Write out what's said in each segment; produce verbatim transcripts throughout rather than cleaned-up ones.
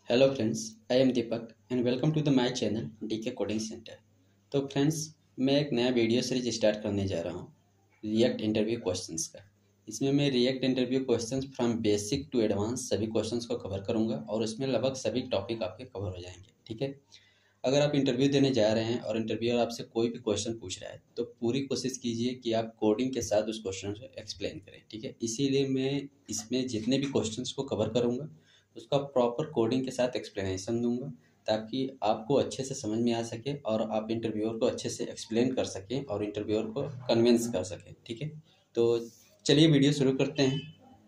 Hello friends, I am Deepak and welcome to the my channel DK coding centre. तो friends, मैं एक नया video series start करने जा रहा हूँ रिएक्ट इंटरव्यू क्वेश्चंस का। इसमें मैं React interview questions from basic to advance सभी क्वेश्चंस को कवर करूँगा और उसमें लगभग सभी टॉपिक आपके कवर हो जाएंगे। ठीक है, अगर आप इंटरव्यू देने जा रहे हैं और इंटरव्यूअर आपसे कोई भी क्वेश्चन पूछ रहा है तो पूरी कोशिश कीजिए कि आप कोडिंग के साथ उस क्वेश्चन को एक्सप्लेन करें। ठीक है, इसीलिए मैं इसमें जितने भी क्वेश्चंस को कवर करूँगा उसका प्रॉपर कोडिंग के साथ एक्सप्लेनेशन दूंगा ताकि आपको अच्छे से समझ में आ सके और आप इंटरव्यूअर को अच्छे से एक्सप्लेन कर सकें और इंटरव्यूअर को कन्विंस कर सकें। ठीक है, तो चलिए वीडियो शुरू करते हैं।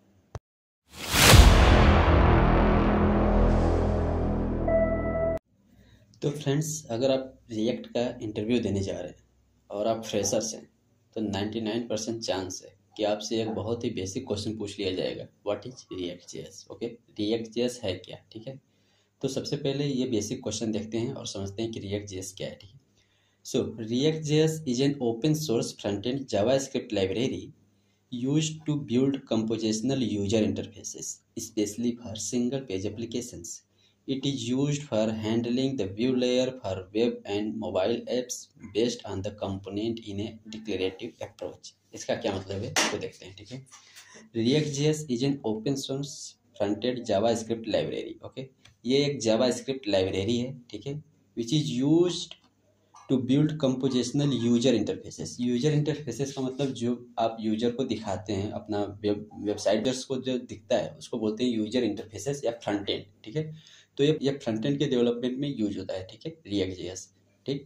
तो फ्रेंड्स, अगर आप रिएक्ट का इंटरव्यू देने जा रहे हैं और आप फ्रेशर्स हैं तो निन्यानवे परसेंट चांस है कि आपसे एक बहुत ही बेसिक क्वेश्चन पूछ लिया जाएगा, what is React JS. Okay, React JS है क्या। ठीक है, तो सबसे पहले ये बेसिक क्वेश्चन देखते हैं और समझते हैं कि रिएक्ट जेएस क्या है। ठीक है, so React JS is an open source front end JavaScript library used to build compositional user interfaces, especially for single page applications. It is used for handling the view layer for web and mobile apps based on the component in a declarative approach. इसका क्या मतलब है तो देखते हैं। ठीक है, React.js is an open source front-end JavaScript library. Okay, ये एक JavaScript लाइब्रेरी है। ठीक है, which is used to build compositional user interfaces. User interfaces का मतलब जो आप यूजर को दिखाते हैं, अपना वेब वेबसाइटर्स को जो दिखता है उसको बोलते हैं यूजर इंटरफेसेस या फ्रंट एंड। ठीक है, तो ये ये फ्रंट एंड के डेवलपमेंट में यूज होता है। ठीक है, रिएक्ट जेएस। ठीक,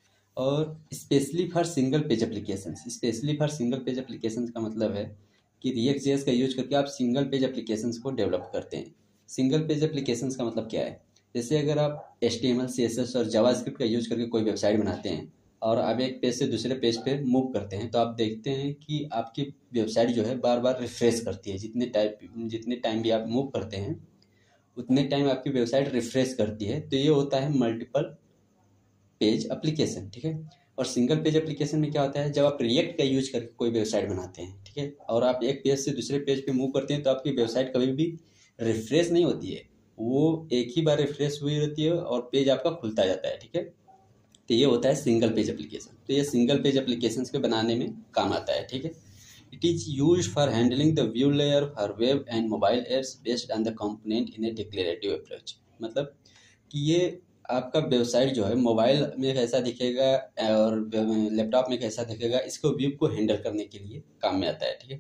और specially for single page applications. Specially for single page applications का मतलब है कि रिएक्ट जेएस का यूज करके आप सिंगल पेज एप्लीकेशंस को डेवलप करते हैं। सिंगल पेज एप्लीकेशंस का मतलब क्या है, जैसे अगर आप H T M L C S S और जावास्क्रिप्ट का यूज करके कोई वेबसाइट बनाते हैं और आप एक पेज से दूसरे पेज पे मूव करते हैं तो आप देखते हैं कि आपकी वेबसाइट जो है बार बार रिफ्रेश करती है। जितने टाइप जितने टाइम भी आप मूव करते हैं उतने टाइम आपकी वेबसाइट रिफ्रेश करती है। तो ये होता है मल्टीपल पेज एप्लीकेशन। ठीक है, और सिंगल पेज एप्लीकेशन में क्या होता है, जब आप रिएक्ट का यूज करके कोई वेबसाइट बनाते हैं, ठीक है, और आप एक पेज से दूसरे पेज पे मूव करते हैं तो आपकी वेबसाइट कभी भी रिफ्रेश नहीं होती है, वो एक ही बार रिफ्रेश हुई रहती है और पेज आपका खुलता जाता है। ठीक है, तो ये होता है सिंगल पेज एप्लीकेशन। तो ये सिंगल पेज एप्लीकेशंस के बनाने में काम आता है। ठीक है, it is used for handling the view layer for web and mobile apps based on the component in a declarative approach. मतलब कि ये आपका वेबसाइट जो है मोबाइल में कैसा दिखेगा और लैपटॉप में कैसा दिखेगा, इसको व्यू को हैंडल करने के लिए काम में आता है। ठीक है,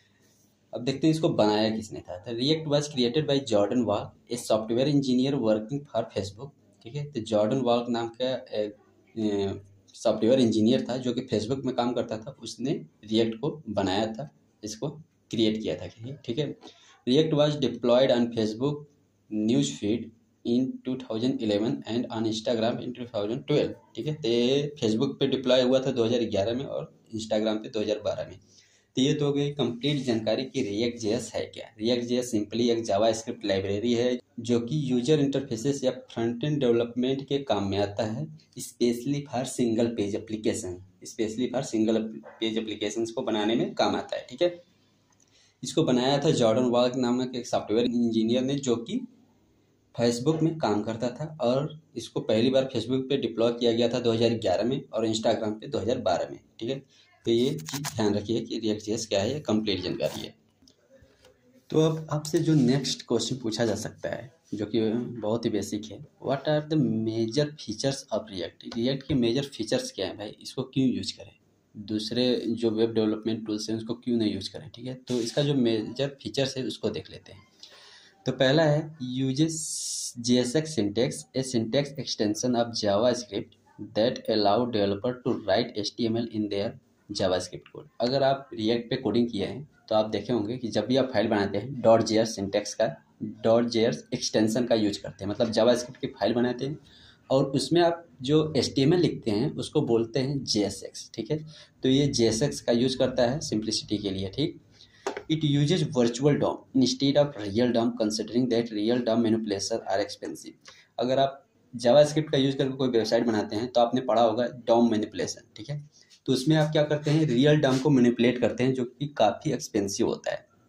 अब देखते हैं इसको बनाया किसने था। React was created by Jordan Walke, a software engineer working for Facebook. ठीक है, तो जॉर्डन वॉल नाम का एक सॉफ्टवेयर इंजीनियर था जो कि फेसबुक में काम करता था, उसने रिएक्ट को बनाया था, इसको क्रिएट किया था। ठीक है, React was deployed on Facebook news feed in two thousand eleven and on Instagram in two thousand twelve. ठीक है, तो ये फेसबुक पे डिप्लॉय हुआ था दो हज़ार ग्यारह में और इंस्टाग्राम पे दो हज़ार बारह में। तो ये तो हो गई कंप्लीट जानकारी कि रिएक्ट जेएस है क्या। रिएक्ट जेएस सिंपली एक जावास्क्रिप्ट लाइब्रेरी है जो कि यूजर इंटरफेसेस या फ्रंट एंड डेवलपमेंट के काम में आता है, specially for single page application. Specially for single page applications को बनाने में काम आता है। ठीक है, इसको बनाया था जॉर्डन वॉल नामक एक सॉफ्टवेयर इंजीनियर ने जो कि फेसबुक में काम करता था, और इसको पहली बार फेसबुक पे डिप्लॉय किया गया था दो हज़ार ग्यारह में और इंस्टाग्राम पे दो हज़ार बारह में। ठीक है, तो ये चीज़ ध्यान रखिए कि रिएक्ट जेएस क्या है, ये कंप्लीट जानकारी है। तो अब आपसे जो नेक्स्ट क्वेश्चन पूछा जा सकता है जो कि बहुत ही बेसिक है, what are the major features of React. React के मेजर फीचर्स क्या है भाई, इसको क्यों यूज करें, दूसरे जो वेब डेवलपमेंट टूल्स हैं उसको क्यों नहीं यूज करें। ठीक है, तो इसका जो मेजर फीचर्स है उसको देख लेते हैं। तो पहला है uses JSX syntax, a syntax extension of JavaScript that allow developer to write HTML in their JavaScript code. अगर आप रिएक्ट पे कोडिंग किए हैं तो आप देखे होंगे कि जब भी आप फाइल बनाते हैं डॉट जेएस सिंटैक्स का डॉट जेएस एक्सटेंशन का यूज करते हैं, मतलब जावास्क्रिप्ट की फाइल बनाते हैं और उसमें आप जो एचटीएमएल लिखते हैं उसको बोलते हैं जेएसएक्स। ठीक है, तो ये जेएसएक्स का यूज करता है सिंप्लिसिटी के लिए। ठीक, it uses virtual D O M instead of real D O M considering that real D O M manipulation are expensive। अगर आप जावास्क्रिप्ट का यूज करके कोई वेबसाइट बनाते हैं तो आपने पढ़ा होगा D O M मैनिपुलेशन। ठीक है, तो उसमें आप क्या करते हैं, रियल D O M को मैनिपुलेट करते हैं जो कि काफ़ी एक्सपेंसिव होता है।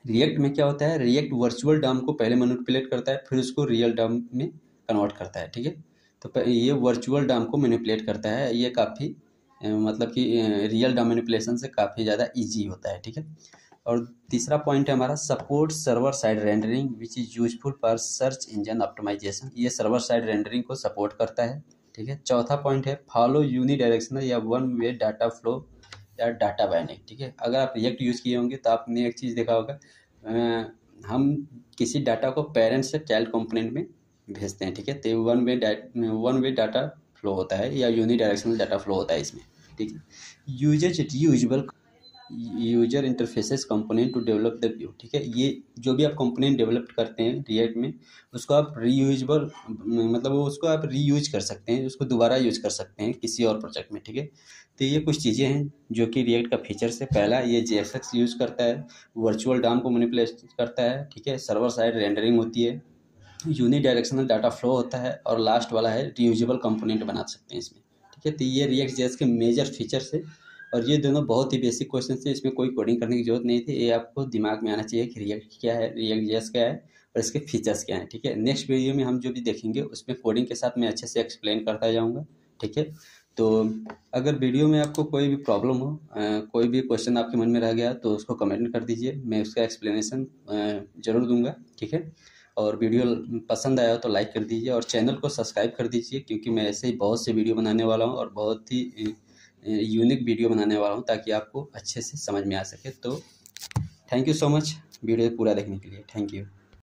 रिएक्ट में क्या होता है, रिएक्ट वर्चुअल डॉम को पहले मैनिपुलेट करता है, फिर उसको रियल डॉम में कन्वर्ट करता है, ठीक है। तो ये वर्चुअल डॉम को मैनिपुलेट करता है, ये काफ़ी मतलब कि रियल डॉम मैनिपुलेशन से काफ़ी ज़्यादा इजी होता है, ठीक है। और तीसरा पॉइंट है हमारा support server side rendering which is useful for search engine optimisation, ये सर्वर साइड रेंडरिंग को सपोर्ट करता है, ठीक है। चौथा पॉइंट है फॉलो यूनी डायरेक्शनल या वन वे डाटा फ्लो या डाटा बाइंडिंग, ठीक है। अगर आप रिएक्ट यूज़ किए होंगे तो आपने एक चीज़ देखा होगा, हम किसी डाटा को पेरेंट से चाइल्ड कंपोनेंट में भेजते हैं, ठीक है। तो one way one way data flow होता है या यूनी डायरेक्शनल डाटा फ्लो होता है इसमें, ठीक है। Users reusable user interfaces component to develop the view, ठीक है। ये जो भी आप कंपोनेंट डेवलप करते हैं रिएक्ट में, उसको आप रीयूजेबल मतलब वो उसको आप रीयूज कर सकते हैं, उसको दोबारा यूज कर सकते हैं किसी और प्रोजेक्ट में, ठीक है। तो ये कुछ चीज़ें हैं जो कि रिएक्ट का फीचर्स है। पहला, ये जेएसएक्स यूज करता है, वर्चुअल डॉम को मैनिपुलेट करता है, ठीक है। सर्वर साइड रेंडरिंग होती है, यूनी डायरेक्शनल डाटा फ्लो होता है, और लास्ट वाला है रीयूजेबल कंपोनेंट बना सकते हैं इसमें, ठीक है। तो ये रिएक्ट जेएस के मेजर फीचर्स है, और ये दोनों बहुत ही बेसिक क्वेश्चन थे, इसमें कोई कोडिंग करने की जरूरत नहीं थी। ये आपको दिमाग में आना चाहिए कि रिएक्ट क्या है, रिएक्ट जेएस क्या है, और इसके फीचर्स क्या हैं, ठीक है। नेक्स्ट वीडियो में हम जो भी देखेंगे उसमें कोडिंग के साथ मैं अच्छे से एक्सप्लेन करता जाऊँगा, ठीक है। तो अगर वीडियो में आपको कोई भी प्रॉब्लम हो, आ, कोई भी क्वेश्चन आपके मन में रह गया, तो उसको कमेंट कर दीजिए, मैं उसका एक्सप्लेनेशन ज़रूर दूंगा, ठीक है। और वीडियो पसंद आया हो तो लाइक कर दीजिए, और चैनल को सब्सक्राइब कर दीजिए, क्योंकि मैं ऐसे ही बहुत से वीडियो बनाने वाला हूँ, और बहुत ही यूनिक वीडियो बनाने वाला हूँ, ताकि आपको अच्छे से समझ में आ सके। तो thank you so much video पूरा देखने के लिए, थैंक यू।